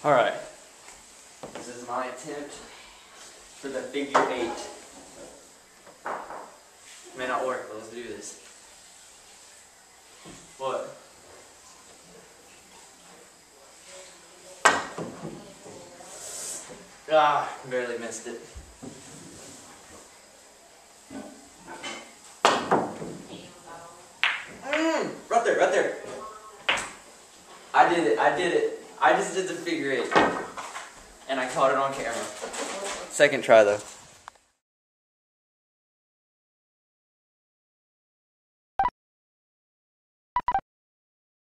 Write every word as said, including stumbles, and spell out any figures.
Alright. This is my attempt for the figure eight. May not work, but let's do this. What? Ah, barely missed it. Mm, right there, right there. I did it, I did it. I just did the figure eight. And I caught it on camera. Second try though.